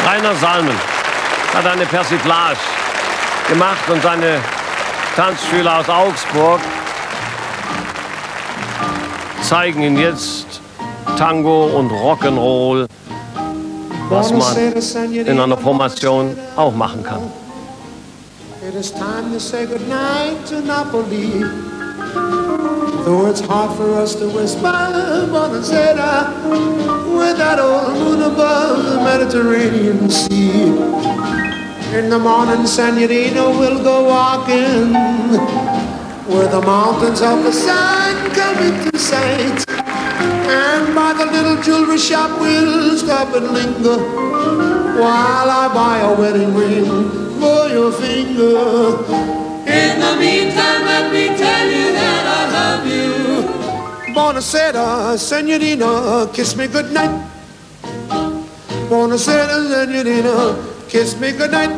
Rainer Salmen hat eine Persiflage gemacht und seine Tanzschüler aus Augsburg zeigen Ihnen jetzt Tango und Rock'n'Roll, was man in einer Formation auch machen kann. It is time to say goodnight to Napoli. Though it's hard for us to whisper Buonasera with that old moon above the Mediterranean Sea. In the morning, Senorita, we'll go walking where the mountains of the sun come into sight. And by the little jewelry shop, we'll stop and linger while I buy a wedding ring for your finger. In the meantime, let me tell you that I love you. Buonasera, Senorita, kiss me goodnight. Buonasera, Senorita, kiss me goodnight.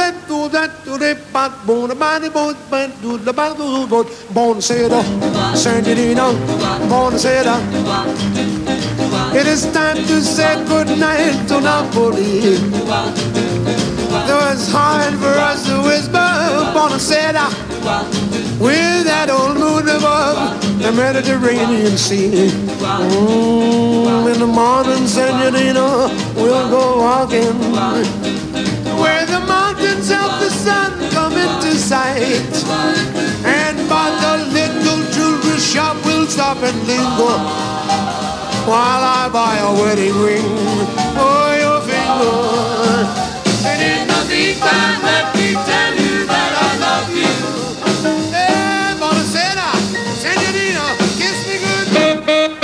Buonasera, Senorita, buonasera. It is time to say goodnight to Napoli. Though it's hard for us to whisper Buonasera with that old moon above the Mediterranean Sea. In the morning, Senorita, we'll go walking where the mountains of the sun come into sight. And by the little jewelry shop, we'll stop and linger while I buy a wedding ring for your finger. And in the meantime, let me tell you that I love you. Hey, Buonasera, Senorita, kiss me good.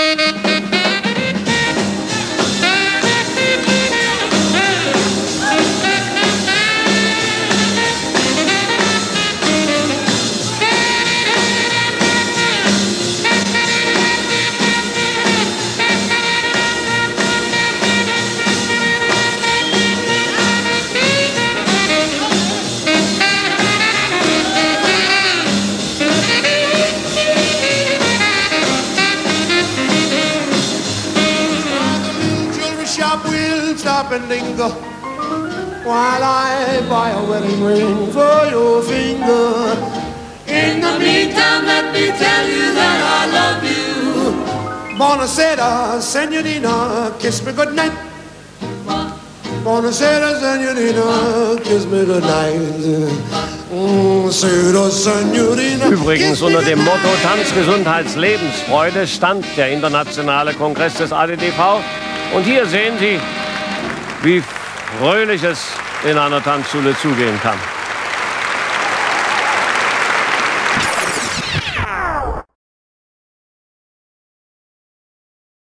Stop and linger while I buy a wedding ring for your finger. In the meantime, let me tell you that I love you. Buonasera, Senorita, kiss me goodnight. Buonasera, Senorita, kiss me goodnight. Übrigens unter dem Motto Tanz, Gesundheit, Lebensfreude stand der internationale Kongress des ADDV. Und hier sehen Sie, wie fröhlich es in einer Tanzschule zugehen kann.